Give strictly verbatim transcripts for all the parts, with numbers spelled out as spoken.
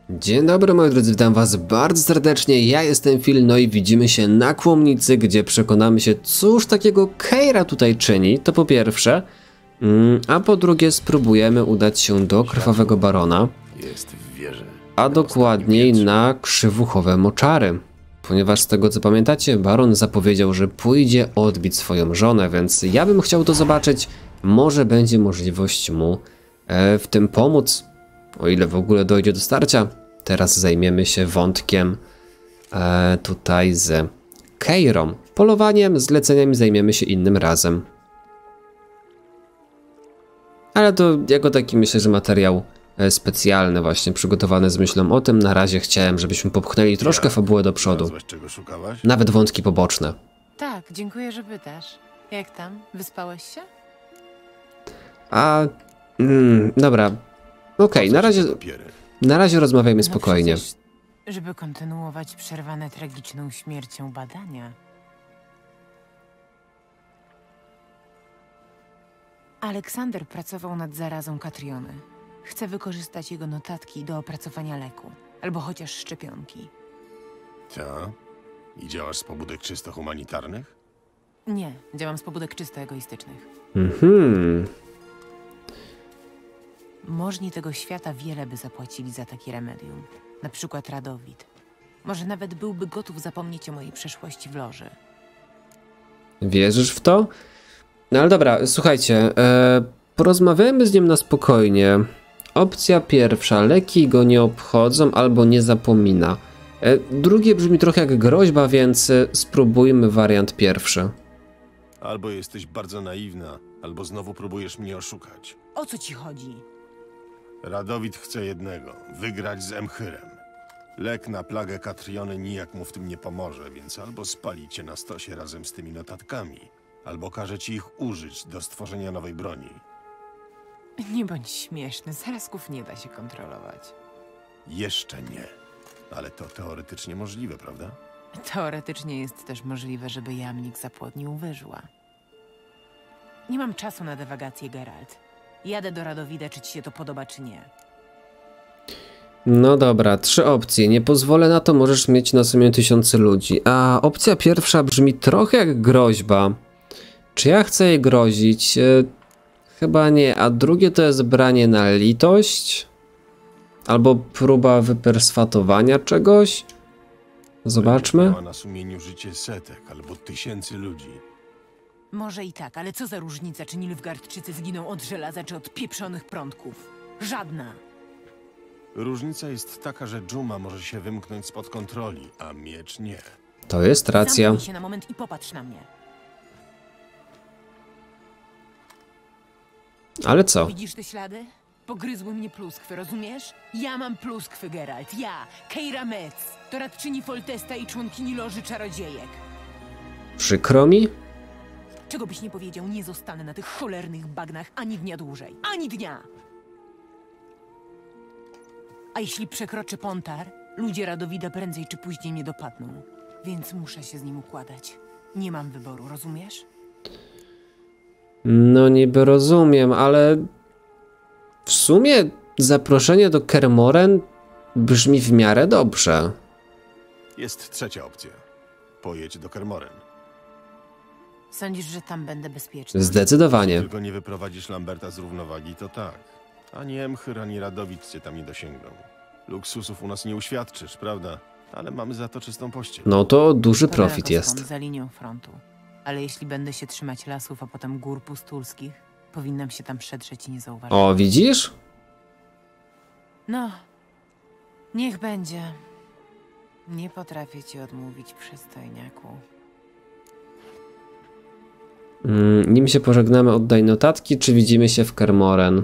Dzień dobry moi drodzy, witam was bardzo serdecznie, ja jestem Phil, no i widzimy się na Kłomnicy, gdzie przekonamy się, cóż takiego Keira tutaj czyni, to po pierwsze, a po drugie spróbujemy udać się do Krwawego Barona, a dokładniej na krzywuchowe moczary, ponieważ z tego co pamiętacie, Baron zapowiedział, że pójdzie odbić swoją żonę, więc ja bym chciał to zobaczyć, może będzie możliwość mu w tym pomóc, o ile w ogóle dojdzie do starcia. Teraz zajmiemy się wątkiem e, tutaj z Keirą. Polowaniem, zleceniami zajmiemy się innym razem. Ale to jako taki myślę, że materiał e, specjalny właśnie, przygotowany z myślą o tym. Na razie chciałem, żebyśmy popchnęli troszkę ja, fabułę do przodu. Czego szukałaś? Nawet wątki poboczne. Tak, dziękuję, że pytasz. Jak tam? Wyspałeś się? A... Mm, dobra. Okej, okay, na razie... Na razie rozmawiajmy spokojnie. No przecież, żeby kontynuować przerwane tragiczną śmiercią badania. Aleksander pracował nad zarazą Katriony. Chce wykorzystać jego notatki do opracowania leku, albo chociaż szczepionki. Ta? I działasz z pobudek czysto humanitarnych? Nie, działam z pobudek czysto egoistycznych. Mhm. Możni tego świata wiele by zapłacili za takie remedium. Na przykład Radowid. Może nawet byłby gotów zapomnieć o mojej przeszłości w loży. Wierzysz w to? No ale dobra, słuchajcie, e, porozmawiajmy z nim na spokojnie. Opcja pierwsza, leki go nie obchodzą albo nie zapomina. E, drugie brzmi trochę jak groźba, więc e, spróbujmy wariant pierwszy. Albo jesteś bardzo naiwna, albo znowu próbujesz mnie oszukać. O co ci chodzi? Radowid chce jednego, wygrać z Emchyrem. Lek na plagę Katriony nijak mu w tym nie pomoże, więc albo spali cię na stosie razem z tymi notatkami, albo każe ci ich użyć do stworzenia nowej broni. Nie bądź śmieszny, zarazków nie da się kontrolować. Jeszcze nie, ale to teoretycznie możliwe, prawda? Teoretycznie jest też możliwe, żeby jamnik zapłodnił wyżła. Nie mam czasu na dywagację, Geralt. Jadę do Radowida, czy ci się to podoba, czy nie. No dobra, trzy opcje. Nie pozwolę na to, możesz mieć na sumie tysiące ludzi. A opcja pierwsza brzmi trochę jak groźba. Czy ja chcę jej grozić? E, chyba nie. A drugie to jest branie na litość? Albo próba wyperswatowania czegoś? Zobaczmy. Miała na sumieniu życie setek albo tysięcy ludzi. Może i tak, ale co za różnica, czy Nilfgaardczycy zginą od żelaza, czy od pieprzonych prądków? Żadna. Różnica jest taka, że dżuma może się wymknąć spod kontroli, a miecz nie. To jest racja. Zamknij się na moment i popatrz na mnie. Ale co? Widzisz te ślady? Pogryzły mnie pluskwy, rozumiesz? Ja mam pluskwy, Geralt. Ja, Keira Metz, doradczyni Foltesta i członkini Loży Czarodziejek. Przykro mi? Czego byś nie powiedział, nie zostanę na tych cholernych bagnach ani dnia dłużej. Ani dnia! A jeśli przekroczy Pontar, ludzie Radowida prędzej czy później mnie dopadną. Więc muszę się z nim układać. Nie mam wyboru, rozumiesz? No niby rozumiem, ale... W sumie zaproszenie do Kermoren brzmi w miarę dobrze. Jest trzecia opcja. Pojedź do Kermoren. Sądzisz, że tam będę bezpieczny? Zdecydowanie. Jeśli tylko nie wyprowadzisz Lamberta z równowagi, to tak. Ani Emchyr, ani Radowid cię tam nie dosięgną. Luksusów u nas nie uświadczysz, prawda? Ale mamy za to czystą pościel. No to duży To profit daleko jest. stąd, za linią frontu. Ale jeśli będę się trzymać lasów, a potem gór pustulskich, powinnam się tam przedrzeć i nie zauważyć. O, widzisz? No, niech będzie. Nie potrafię ci odmówić, przystojniaku. Mm, nim się pożegnamy, oddaj notatki, czy widzimy się w Kermoren?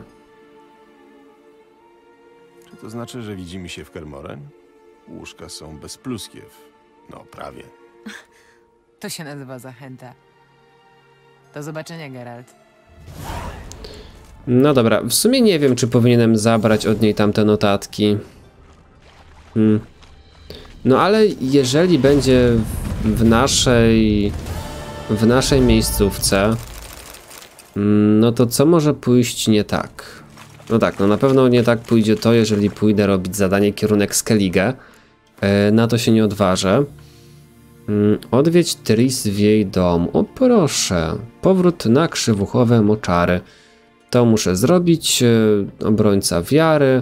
Czy to znaczy, że widzimy się w Kermoren? Łóżka są bez pluskiew. No, prawie. To się nazywa zachęta. Do zobaczenia, Geralt. No dobra, w sumie nie wiem, czy powinienem zabrać od niej tamte notatki. Hmm. No ale jeżeli będzie w naszej... w naszej miejscówce, no to co może pójść nie tak? No tak, no na pewno nie tak pójdzie to, jeżeli pójdę robić zadanie kierunek Skellige. Yy, na to się nie odważę. Yy, odwiedź Tris w jej dom. O proszę. Powrót na krzywuchowe moczary. To muszę zrobić. Yy, obrońca wiary.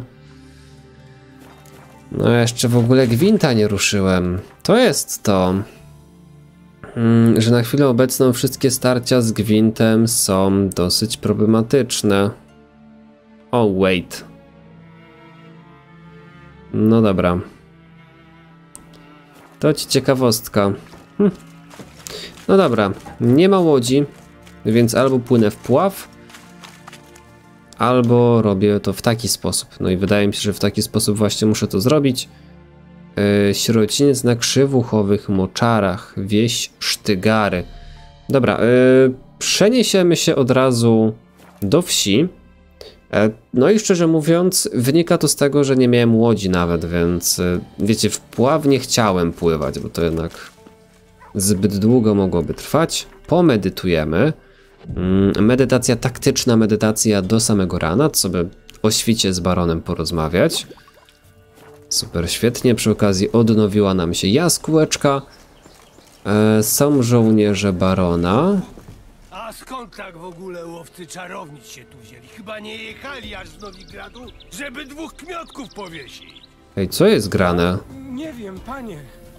No jeszcze w ogóle gwinta nie ruszyłem. To jest to, yy, że na chwilę obecną wszystkie starcia z gwintem są dosyć problematyczne. O, oh, wait. No dobra. To ci ciekawostka. Hm. No dobra, nie ma łodzi, więc albo płynę w pław, albo robię to w taki sposób. No i wydaje mi się, że w taki sposób właśnie muszę to zrobić. Yy, sierociniec na krzywuchowych moczarach. Wieś Sztygary. Dobra, yy, przeniesiemy się od razu do wsi. No i szczerze mówiąc, wynika to z tego, że nie miałem łodzi nawet, więc wiecie, w pław nie chciałem pływać, bo to jednak zbyt długo mogłoby trwać. Pomedytujemy. Medytacja taktyczna, medytacja do samego rana, co by o świcie z baronem porozmawiać. Super, świetnie. Przy okazji odnowiła nam się jaskółeczka. Są żołnierze barona. A skąd tak w ogóle łowcy czarownic się tu wzięli? Chyba nie jechali aż z Nowigradu, żeby dwóch kmiotków powiesić. Ej, co jest grane? Nie wiem, panie.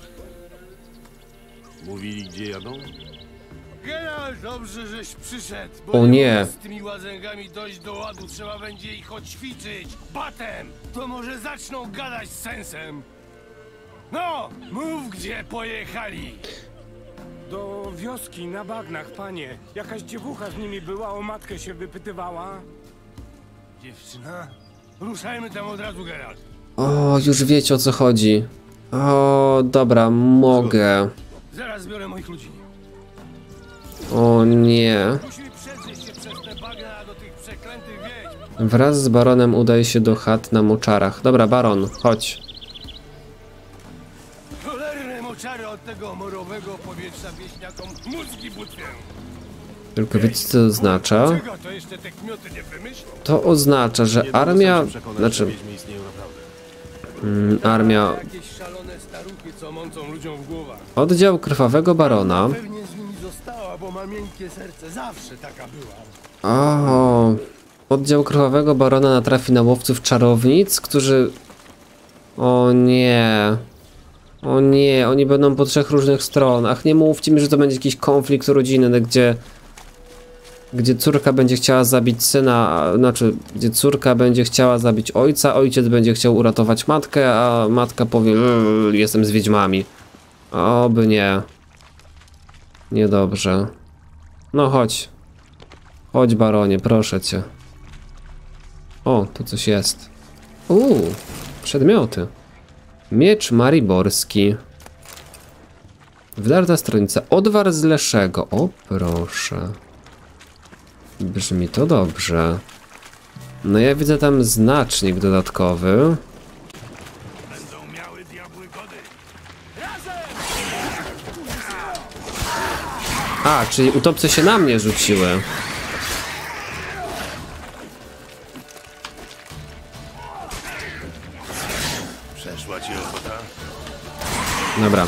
Mówili, gdzie jadą? Geralt, dobrze, żeś przyszedł. Bo O nie. Z tymi łazęgami dojść do ładu, trzeba będzie ich odćwiczyć. Batem! To może zaczną gadać z sensem. No, mów, gdzie pojechali. Do wioski na bagnach, panie. Jakaś dziewucha z nimi była, o matkę się wypytywała. Dziewczyna? Ruszajmy tam od razu, Geralt. O, już wiecie o co chodzi. O, dobra, mogę. Zaraz biorę moich ludzi. O nie. Musimy przedrzeć się przez te bagna do tych przeklętych wiedźm. Wraz z baronem udaj się do chat na moczarach. Dobra, baron, chodź. Cholerne moczary od tego morowego powietrza wieśniakom mózgi butwię. Tylko wiecie co to oznacza? Czego to jeszcze te kmioty nie wymyślą? To oznacza, że Niedługo armia... sam się przekonasz, Znaczy, że wiedźmy istnieją naprawdę. mm, armia... Jakieś szalone staruchy, co mącą ludziom w głowach. Oddział krwawego barona. Pewnie z nimi została, bo ma miękkie serce. Zawsze taka była. O, oddział krwawego barona natrafi na łowców czarownic, którzy... O nie... O nie, oni będą po trzech różnych stronach. Nie mówcie mi, że to będzie jakiś konflikt rodzinny, gdzie... Gdzie córka będzie chciała zabić syna, a, znaczy, gdzie córka będzie chciała zabić ojca, ojciec będzie chciał uratować matkę, a matka powie, jestem z wiedźmami. Oby nie. Niedobrze. No chodź. Chodź, baronie, proszę cię. O, tu coś jest. Uuu, przedmioty. Miecz mariborski. Wdarta stronica. Odwar z Leszego. O, proszę. Brzmi to dobrze. No ja widzę tam znacznik dodatkowy. Będą miały diabły gody. A, czyli utopce się na mnie rzuciły. Przeszła ci ochota? Dobra.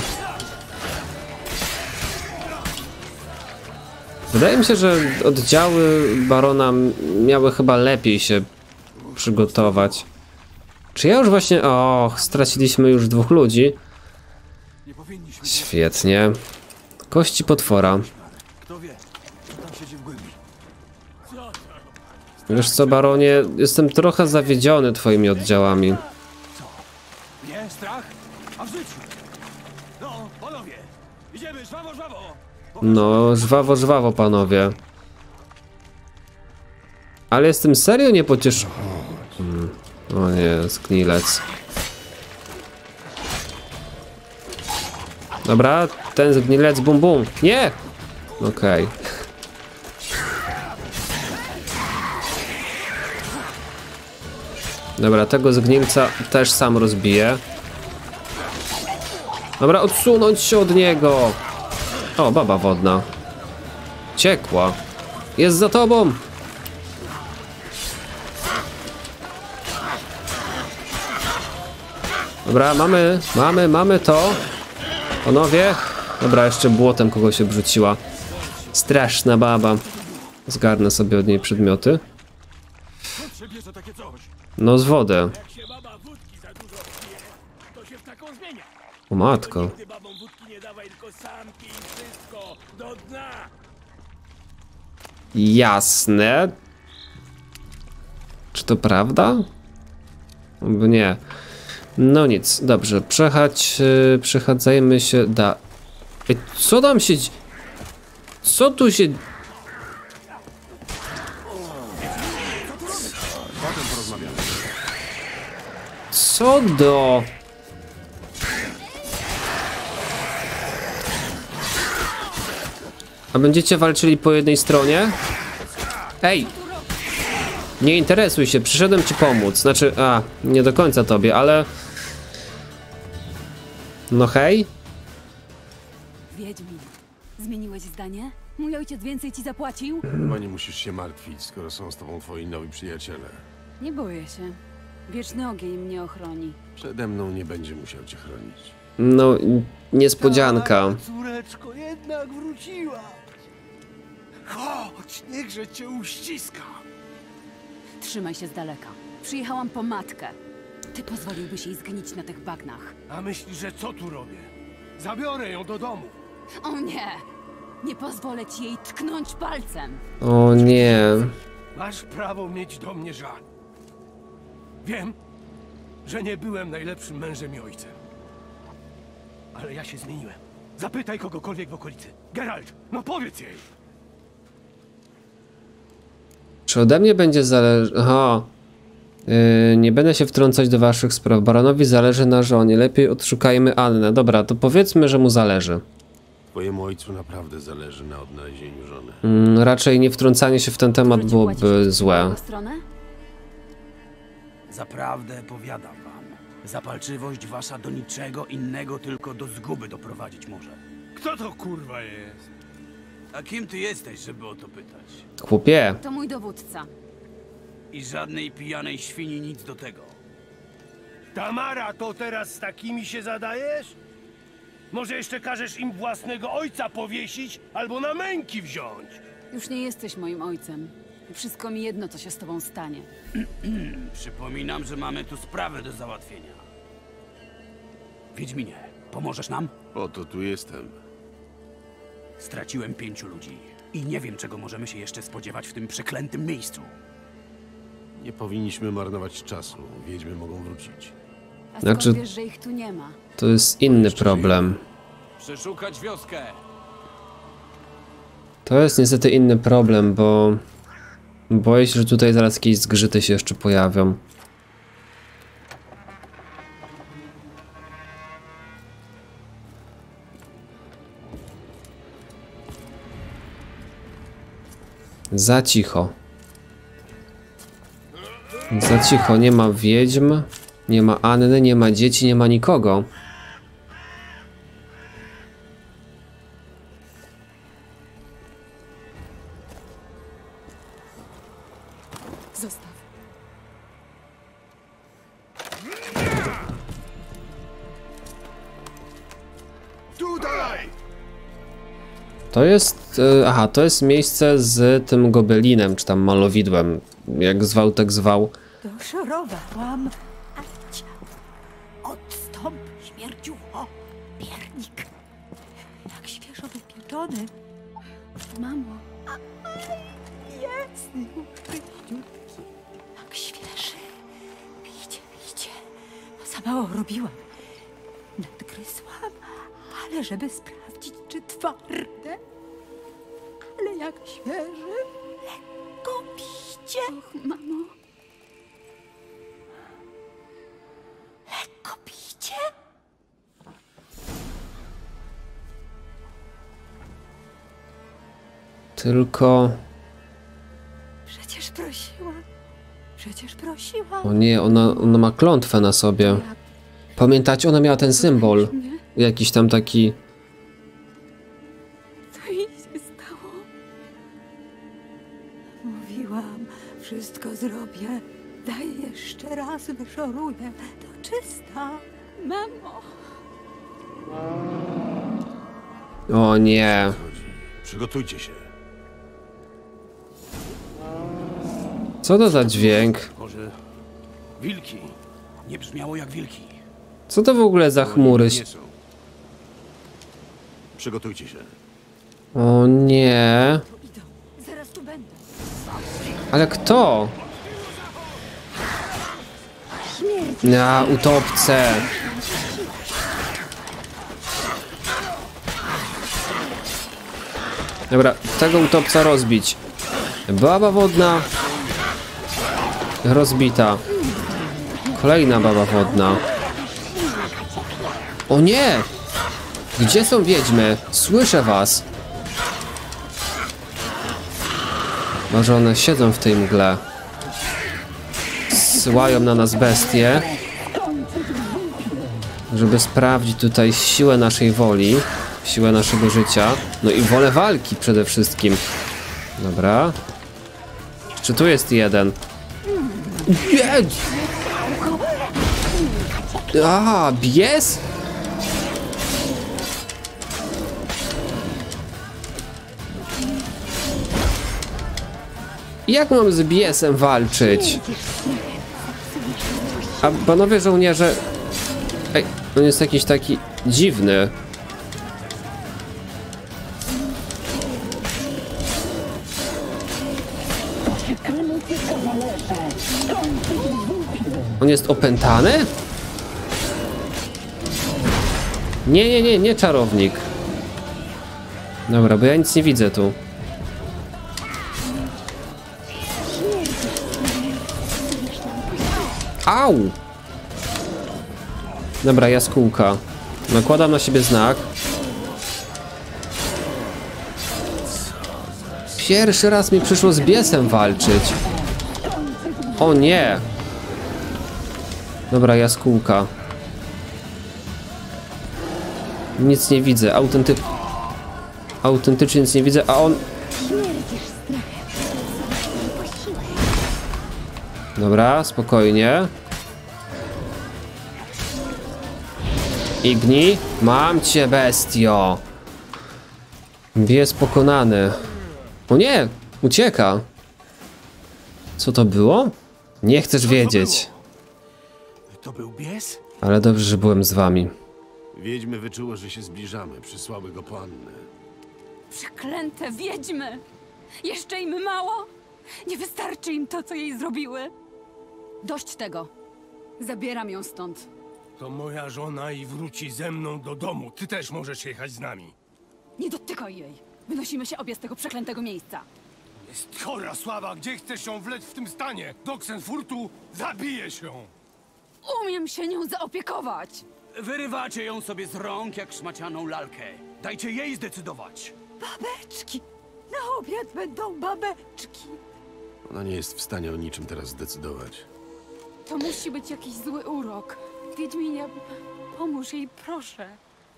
Wydaje mi się, że oddziały barona miały chyba lepiej się przygotować. Czy ja już właśnie... Och, straciliśmy już dwóch ludzi. Świetnie. Kości potwora. Kto wie, co tam siedzi w głębi. Wiesz co, baronie, jestem trochę zawiedziony twoimi oddziałami. Nie, strach? A w życiu. No, panowie, idziemy, żwawo, żwawo. No, żwawo, żwawo, panowie. Ale jestem serio niepocieszony. Hmm. O nie, zgnilec. Dobra, ten zgnilec, bum bum. Nie! Okej. Okay. Dobra, tego zgnilca też sam rozbiję. Dobra, odsunąć się od niego. O, baba wodna. Ciekła. Jest za tobą. Dobra, mamy, mamy, mamy to. Panowie. Dobra, jeszcze błotem kogoś obrzuciła. Straszna baba. Zgarnę sobie od niej przedmioty. No z wodę. O matko. Jasne. Czy to prawda? Bo nie. No nic, dobrze. Przechadź, yy, przechadzajmy się da... Ej, co tam się... Co tu się... Co do... A będziecie walczyli po jednej stronie? Ej! Nie interesuj się, przyszedłem ci pomóc. Znaczy, a, nie do końca tobie, ale... No hej? Wiedźmin, zmieniłeś zdanie? Mój ojciec więcej ci zapłacił? Chyba nie musisz się martwić, skoro są z tobą twoi nowi przyjaciele. Nie boję się. Wieczny ogień mnie ochroni. Przede mną nie będzie musiał cię chronić. No, niespodzianka. Córeczko jednak wróciła. Chodź, niechże cię uściska. Trzymaj się z daleka. Przyjechałam po matkę. Ty pozwoliłbyś jej zgnić na tych bagnach. A myślisz, że co tu robię? Zabiorę ją do domu. O nie! Nie pozwolę ci jej tknąć palcem. O nie. Masz prawo mieć do mnie żal. Wiem, że nie byłem najlepszym mężem i ojcem. Ale ja się zmieniłem. Zapytaj kogokolwiek w okolicy. Geralt, no powiedz jej. Czy ode mnie będzie zależeć... Aha. Yy, nie będę się wtrącać do waszych spraw. Baronowi zależy na żonie. Lepiej odszukajmy Annę. Dobra, to powiedzmy, że mu zależy. Twojemu ojcu naprawdę zależy na odnalezieniu żony. Mm, raczej nie wtrącanie się w ten temat Może ci byłoby płacić złe. w stronę? Zaprawdę powiadam wam, zapalczywość wasza do niczego innego, tylko do zguby doprowadzić może. Kto to kurwa jest? A kim ty jesteś, żeby o to pytać? Chłopie. To mój dowódca. I żadnej pijanej świni nic do tego. Tamara, to teraz z takimi się zadajesz? Może jeszcze każesz im własnego ojca powiesić albo na męki wziąć? Już nie jesteś moim ojcem. Wszystko mi jedno, co się z tobą stanie. Przypominam, że mamy tu sprawę do załatwienia. Wiedźminie, pomożesz nam? Po to tu jestem. Straciłem pięciu ludzi i nie wiem, czego możemy się jeszcze spodziewać w tym przeklętym miejscu. Nie powinniśmy marnować czasu. Wiedźmy mogą wrócić. A skąd Znaczy- wiesz, że ich tu nie ma? To jest inny problem. Przeszukać wioskę. To jest niestety inny problem, bo... Boję się, że tutaj zaraz jakieś zgrzyty się jeszcze pojawią. Za cicho. Za cicho, nie ma wiedźm, nie ma Anny, nie ma dzieci, nie ma nikogo. Zostaw. Tutaj! To jest... e, Aha, to jest miejsce z tym gobelinem, czy tam malowidłem. Jak zwał, tak zwał. Doszorowałam, a cię odstąp, śmierdziucho, piernik. Jak świeżo wypieczony. Mamo, Jest już czyściutki. Tak świeży. Pijcie, pijcie. Za mało robiłam. Nadgryzłam, ale żeby sprawdzić, czy twarde. Ale jak świeży. Lekko pijcie. och, mamo. Lekko pijcie. Tylko... Przecież prosiłam. Przecież prosiłam. O nie, ona, ona ma klątwę na sobie. Pamiętacie, ona miała ten symbol. Nie? Jakiś tam taki... Co jej się stało? Mówiłam, wszystko zrobię. Daj jeszcze raz, wyszoruję. To czysta. Mamo! O nie. Przygotujcie się. Co to za dźwięk? Może wilki? Nie brzmiało jak wilki. Co to w ogóle za chmury? Nie są. Przygotujcie się. O nie. Idą. Zaraz tu będę. Ale kto? Na utopce. Dobra, tego utopca rozbić. Baba wodna. Rozbita. Kolejna baba wodna. O nie! Gdzie są wiedźmy? Słyszę was. Może one siedzą w tej mgle. Zsyłają na nas bestie. Żeby sprawdzić tutaj siłę naszej woli. Siłę naszego życia. No i wolę walki przede wszystkim. Dobra. Czy tu jest jeden? Jedź! Aha, bies? Jak mam z biesem walczyć? A panowie żołnierze... Ej, on jest jakiś taki dziwny. On jest opętany? Nie, nie, nie, nie czarownik. Dobra, bo ja nic nie widzę tu. Au! Dobra, jaskółka. Nakładam na siebie znak. Pierwszy raz mi przyszło z biesem walczyć. O nie! Dobra, jaskółka. Nic nie widzę. Autenty... Autentycznie nic nie widzę, a on... Dobra, spokojnie. Igni, mam cię, bestio. Bies pokonany. O nie, ucieka. Co to było? Nie chcesz wiedzieć. To był bies? Ale dobrze, że byłem z wami. Wiedźmy wyczuły, że się zbliżamy. Przysłały go po Annę. Przeklęte wiedźmy! Jeszcze im mało? Nie wystarczy im to, co jej zrobiły? Dość tego. Zabieram ją stąd. To moja żona i wróci ze mną do domu. Ty też możesz jechać z nami. Nie dotykaj jej. Wynosimy się obie z tego przeklętego miejsca. Jest chora, Sława. Gdzie chcesz ją wlec w tym stanie? Do Oxenfurtu zabijesz ją. Umiem się nią zaopiekować. Wyrywacie ją sobie z rąk jak szmacianą lalkę. Dajcie jej zdecydować. Babeczki! Na obiad będą babeczki! Ona nie jest w stanie o niczym teraz zdecydować. To musi być jakiś zły urok. Wiedźminie, pomóż jej, proszę.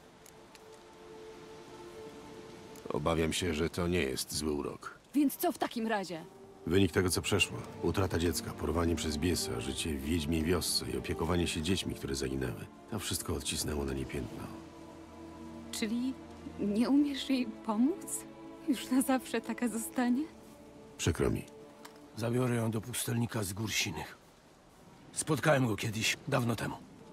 Obawiam się, że to nie jest zły urok. Więc co w takim razie? Wynik tego, co przeszło. Utrata dziecka, porwanie przez biesa, życie w wiedźmiej wiosce i opiekowanie się dziećmi, które zaginęły. To wszystko odcisnęło na nie piętno. Czyli nie umiesz jej pomóc? Już na zawsze taka zostanie? Przykro mi. Zabiorę ją do pustelnika z Gór Sinych. Spotkałem go kiedyś, dawno temu.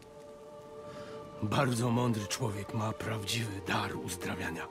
Bardzo mądry człowiek, ma prawdziwy dar uzdrawiania.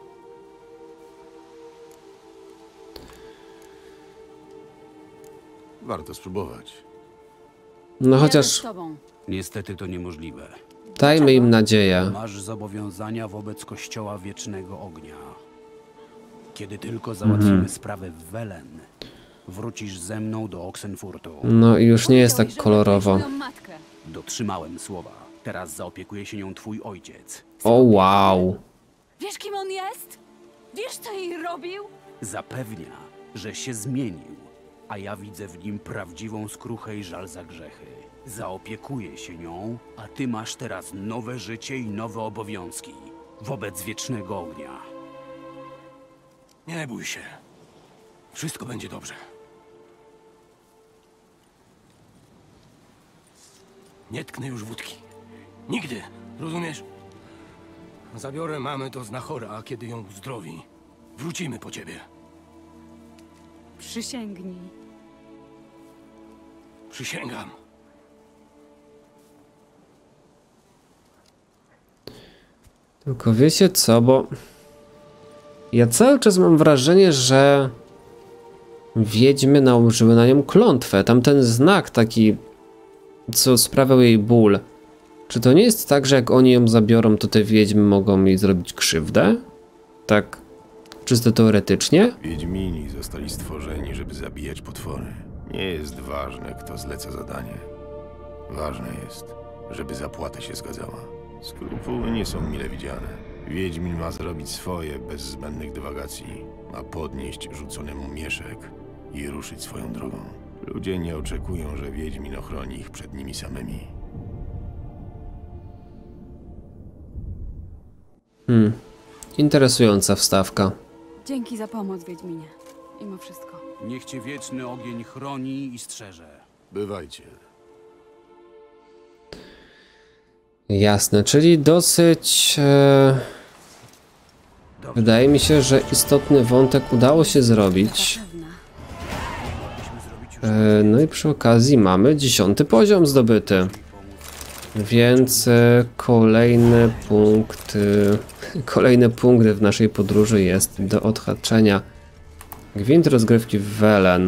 Warto spróbować. No Jadę chociaż z tobą. Niestety to niemożliwe. dajmy im nadzieję. Masz zobowiązania wobec Kościoła Wiecznego Ognia. Kiedy tylko załatwimy Mhm. sprawę w Welen, wrócisz ze mną do Oxenfurtu. No i już nie jest tak Powiedziałeś, że kolorowo. uratujesz moją matkę. Dotrzymałem słowa. Teraz zaopiekuje się nią twój ojciec. O wow. Wiesz, kim on jest? Wiesz, co jej robił? Zapewnia, że się zmienił, a ja widzę w nim prawdziwą skruchę i żal za grzechy. Zaopiekuję się nią, a ty masz teraz nowe życie i nowe obowiązki wobec Wiecznego Ognia. Nie bój się. Wszystko będzie dobrze. Nie tknę już wódki. Nigdy. Rozumiesz? Zabiorę mamę do znachora, a kiedy ją uzdrowi, wrócimy po ciebie. Przysięgnij. Przysięgam. Tylko wiecie co, bo ja cały czas mam wrażenie, że wiedźmy nałożyły na nią klątwę. Tamten znak taki, co sprawiał jej ból. Czy to nie jest tak, że jak oni ją zabiorą, to te wiedźmy mogą jej zrobić krzywdę? Tak czysto teoretycznie? Wiedźmini zostali stworzeni, żeby zabijać potwory. Nie jest ważne, kto zleca zadanie. Ważne jest, żeby zapłata się zgadzała. Skrupuły nie są mile widziane. Wiedźmin ma zrobić swoje bez zbędnych dywagacji. Ma podnieść rzuconemu mieszek i ruszyć swoją drogą. Ludzie nie oczekują, że Wiedźmin ochroni ich przed nimi samymi. Hmm. Interesująca wstawka. Dzięki za pomoc, Wiedźminie. Mimo wszystko. Niech cię wieczny ogień chroni i strzeże. Bywajcie. Jasne, czyli dosyć... E... Wydaje mi się, że istotny wątek udało się zrobić. E... No i przy okazji mamy dziesiąty poziom zdobyty. Więc e, kolejny punkt... E... Kolejny punkt w naszej podróży jest do odhaczenia. Gwint rozgrywki w Welen.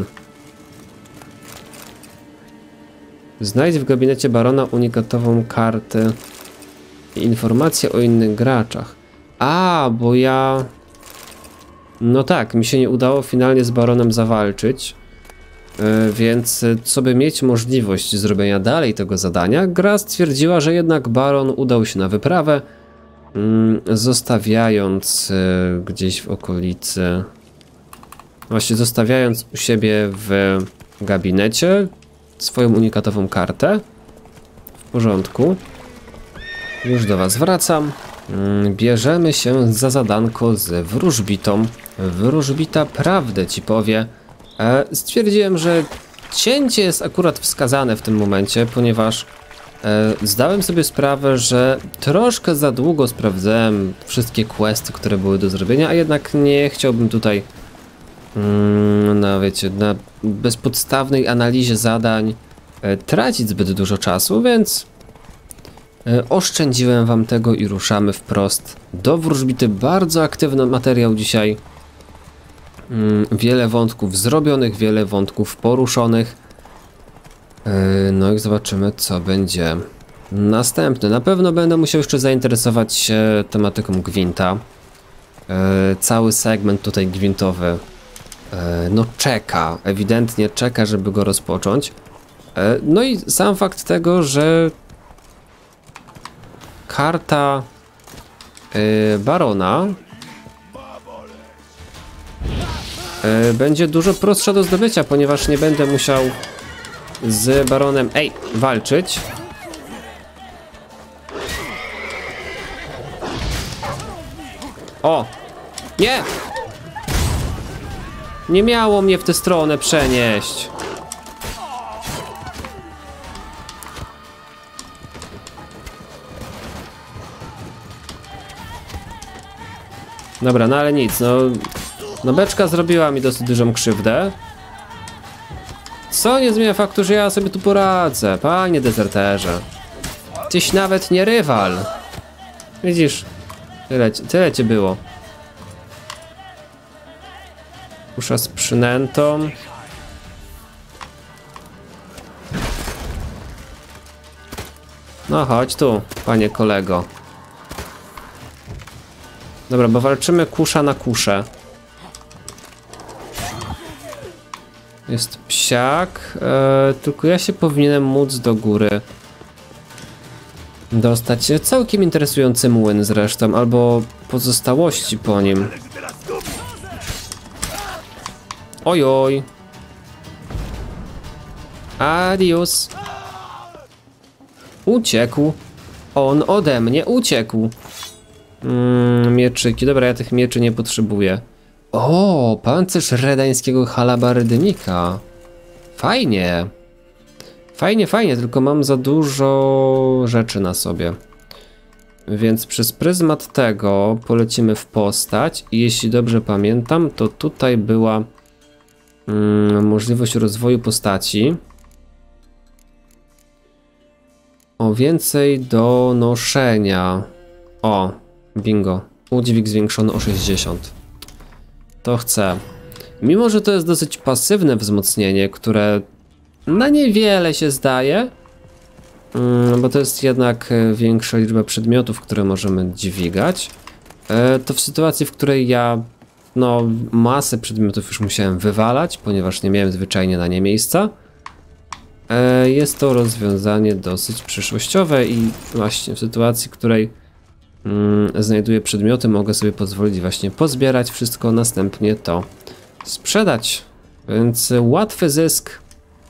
Znajdź w gabinecie barona unikatową kartę i informacje o innych graczach. A, bo ja... No tak, mi się nie udało finalnie z baronem zawalczyć. Yy, więc co by mieć możliwość zrobienia dalej tego zadania, gra stwierdziła, że jednak baron udał się na wyprawę, yy, zostawiając yy, gdzieś w okolicy... Właśnie zostawiając u siebie w gabinecie swoją unikatową kartę. W porządku. Już do was wracam. Bierzemy się za zadanko z wróżbitą. Wróżbita prawdę ci powie. E, stwierdziłem, że cięcie jest akurat wskazane w tym momencie, ponieważ e, zdałem sobie sprawę, że troszkę za długo sprawdzałem wszystkie questy, które były do zrobienia, a jednak nie chciałbym tutaj no wiecie, na bezpodstawnej analizie zadań e, tracić zbyt dużo czasu, więc e, oszczędziłem wam tego i ruszamy wprost do wróżbity. Bardzo aktywny materiał dzisiaj. Mm, wiele wątków zrobionych, wiele wątków poruszonych. E, no i zobaczymy, co będzie następne. Na pewno będę musiał jeszcze zainteresować się tematyką Gwinta. E, cały segment tutaj gwintowy no czeka, ewidentnie czeka, żeby go rozpocząć. No i sam fakt tego, że karta barona będzie dużo prostsza do zdobycia, ponieważ nie będę musiał z baronem ej, walczyć. O! Nie! Nie miało mnie w tę stronę przenieść. Dobra, no ale nic, no... No beczka zrobiła mi dosyć dużą krzywdę. Co nie zmienia faktu, że ja sobie tu poradzę, panie dezerterze. Tyś nawet nie rywal. Widzisz, tyle, tyle cię było. Kusza z przynętą. No chodź tu, panie kolego. Dobra, bo walczymy kusza na kuszę. Jest psiak, e, tylko ja się powinienem móc do góry dostać. Całkiem interesujący młyn zresztą, albo pozostałości po nim. Ojoj. Adios. Uciekł. On ode mnie uciekł. Mm, mieczyki. Dobra, ja tych mieczy nie potrzebuję. O, pancerz redańskiego halabardnika. Fajnie. Fajnie, fajnie, tylko mam za dużo rzeczy na sobie. Więc przez pryzmat tego polecimy w postać i jeśli dobrze pamiętam, to tutaj była mm, możliwość rozwoju postaci. O, więcej do noszenia. O, bingo. Udźwig zwiększony o sześćdziesiąt. To chcę. Mimo że to jest dosyć pasywne wzmocnienie, które na niewiele się zdaje, bo to jest jednak większa liczba przedmiotów, które możemy dźwigać, to w sytuacji, w której ja no, masę przedmiotów już musiałem wywalać, ponieważ nie miałem zwyczajnie na nie miejsca, jest to rozwiązanie dosyć przyszłościowe i właśnie w sytuacji, w której mm, znajduję przedmioty, mogę sobie pozwolić właśnie pozbierać wszystko, następnie to sprzedać. Więc łatwy zysk,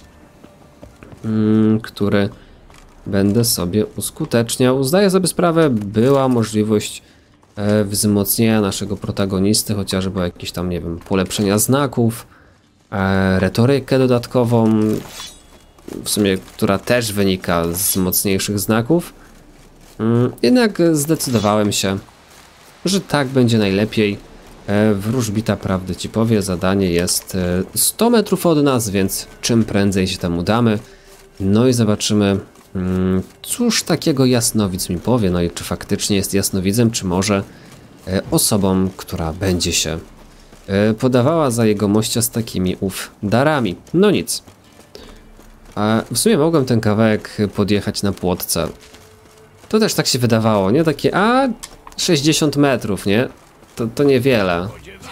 mm, który będę sobie uskuteczniał. Zdaję sobie sprawę, była możliwość e, wzmocnienia naszego protagonisty, chociażby jakieś tam, nie wiem, polepszenia znaków, e, retorykę dodatkową, w sumie, która też wynika z mocniejszych znaków. Mm, jednak zdecydowałem się, że tak będzie najlepiej. E, wróżbita prawdy ci powie, zadanie jest e, sto metrów od nas, więc czym prędzej się tam udamy. No i zobaczymy, mm, cóż takiego jasnowidz mi powie, no i czy faktycznie jest jasnowidzem, czy może e, osobą, która będzie się e, podawała za jegomościa z takimi ów darami. No nic. A w sumie mogłem ten kawałek podjechać na płotce. To też tak się wydawało, nie? Takie, a sześćdziesiąt metrów, nie? To, to niewiele.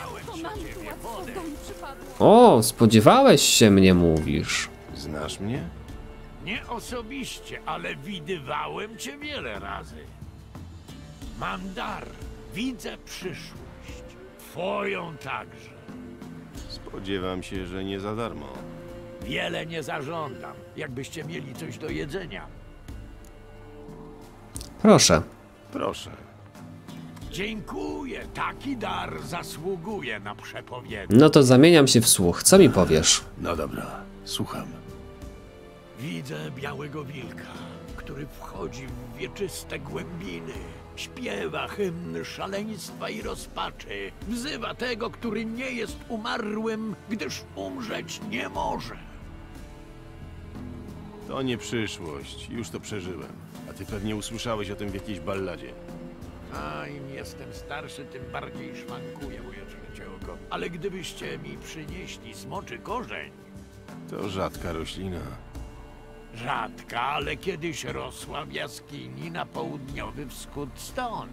O, spodziewałeś się mnie, mówisz. Znasz mnie? Nie osobiście, ale widywałem cię wiele razy. Mam dar, widzę przyszłość. Twoją także. Spodziewam się, że nie za darmo. Wiele nie zażądam, jakbyście mieli coś do jedzenia. Proszę. Proszę. Dziękuję, taki dar zasługuje na przepowiednię. No to zamieniam się w słuch. Co mi powiesz? No dobra, słucham. Widzę białego wilka, który wchodzi w wieczyste głębiny. Śpiewa hymn szaleństwa i rozpaczy. Wzywa tego, który nie jest umarłym, gdyż umrzeć nie może. To nie przyszłość, już to przeżyłem. A ty pewnie usłyszałeś o tym w jakiejś balladzie. A im jestem starszy, tym bardziej szwankuje moje trzecie oko. Ale gdybyście mi przynieśli smoczy korzeń... To rzadka roślina. Rzadka, ale kiedyś rosła w jaskini na południowy wschód stąd.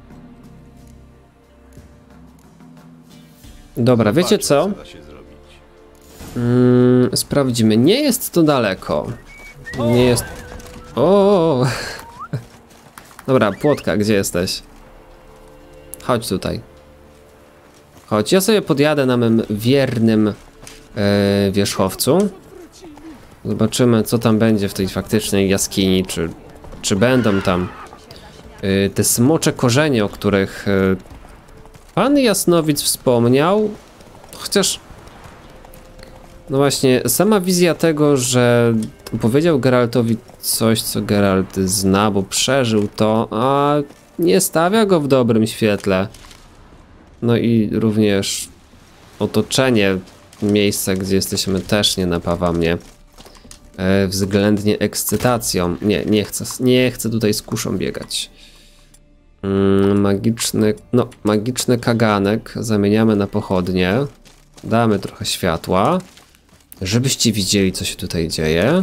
Dobra, wiecie Zobaczmy, co? co da się zrobić. Mm, sprawdzimy. Nie jest to daleko. Nie jest... O! Dobra, płotka, gdzie jesteś? Chodź tutaj. Chodź, ja sobie podjadę na mym wiernym e, wierzchowcu. Zobaczymy, co tam będzie w tej faktycznej jaskini, czy, czy będą tam e, te smocze korzenie, o których e, pan Jasnowidz wspomniał. Chociaż... No właśnie, sama wizja tego, że powiedział Geraltowi coś, co Geralt zna, bo przeżył to, a nie stawia go w dobrym świetle. No i również otoczenie, miejsca, gdzie jesteśmy, też nie napawa mnie e, względnie ekscytacją. Nie, nie chcę, nie chcę tutaj z kuszą biegać. Mm, magiczny, no, magiczny kaganek zamieniamy na pochodnie. Damy trochę światła, żebyście widzieli, co się tutaj dzieje.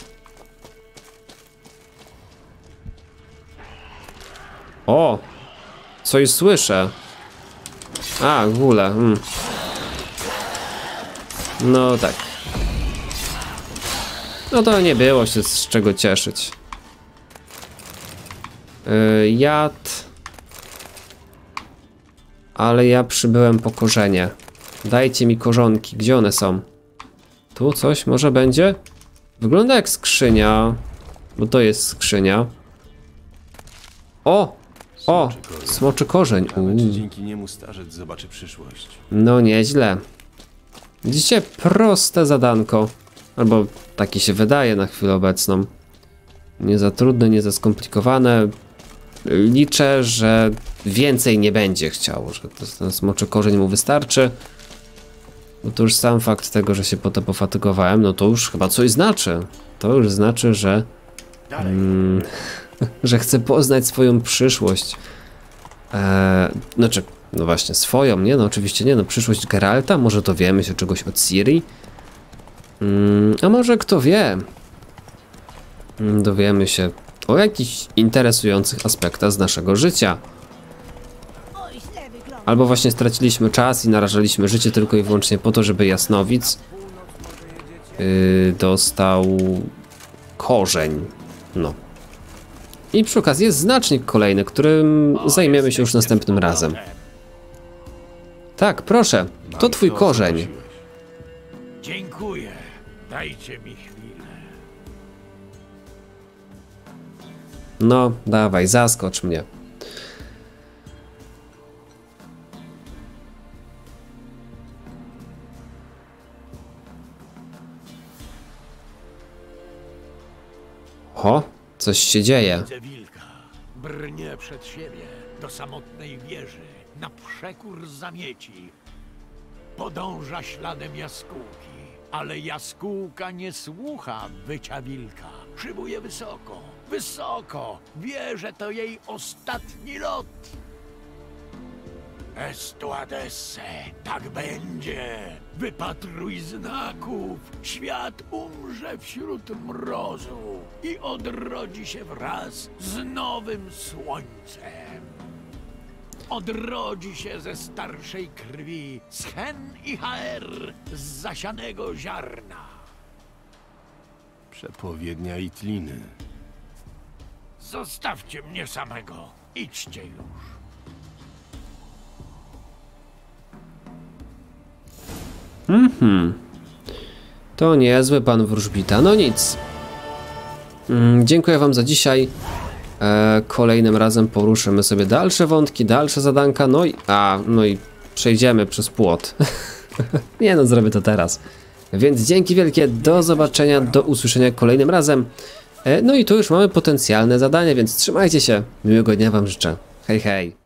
O! Coś słyszę. A, gule. Hmm. No tak. No to nie było się z czego cieszyć. Yy, jad. Ale ja przybyłem po korzenie. Dajcie mi korzonki. Gdzie one są? Tu coś może będzie? Wygląda jak skrzynia. Bo to jest skrzynia. O! O! Smoczy korzeń. Ciekawe, czy dzięki niemu starzec zobaczy przyszłość. No nieźle. Widzicie? Proste zadanko. Albo taki się wydaje na chwilę obecną. Nie za trudne, nie za skomplikowane. liczę, że więcej nie będzie chciał, że to, ten smoczy korzeń mu wystarczy. Bo to już sam fakt tego, że się po to pofatygowałem, no to już chyba coś znaczy. To już znaczy, że mm, że chcę poznać swoją przyszłość. Eee, znaczy, no właśnie, swoją, nie? No oczywiście nie, no przyszłość Geralta, może dowiemy się czegoś od Ciri. Mm, a może kto wie? Mm, dowiemy się o jakichś interesujących aspektach z naszego życia. Albo właśnie straciliśmy czas i narażaliśmy życie tylko i wyłącznie po to, żeby Jasnowic yy, dostał korzeń. No. I przy okazji jest znacznik kolejny, którym zajmiemy się już następnym razem. Tak, proszę. To twój korzeń. Dziękuję. Dajcie mi chwilę. No, dawaj, zaskocz mnie. O, coś się dzieje. Widzę wilka. Brnie przed siebie do samotnej wieży, na przekór zamieci. Podąża śladem jaskółki, ale jaskółka nie słucha wycia wilka. Szybuje wysoko, wysoko. Wie, że to jej ostatni lot. Estuadesse, tak będzie. Wypatruj znaków. Świat umrze wśród mrozu i odrodzi się wraz z nowym słońcem. Odrodzi się ze starszej krwi, z Hen i Haer, z zasianego ziarna. Przepowiednia Itliny. Zostawcie mnie samego. Idźcie już. Mhm. To niezły pan wróżbita. No nic. Mm, dziękuję wam za dzisiaj. E, kolejnym razem poruszymy sobie dalsze wątki, dalsze zadanka. No i, a, no i przejdziemy przez płot. Nie no, zrobię to teraz. Więc dzięki wielkie, do zobaczenia, do usłyszenia kolejnym razem. E, no i tu już mamy potencjalne zadanie, więc trzymajcie się. Miłego dnia wam życzę. Hej, hej.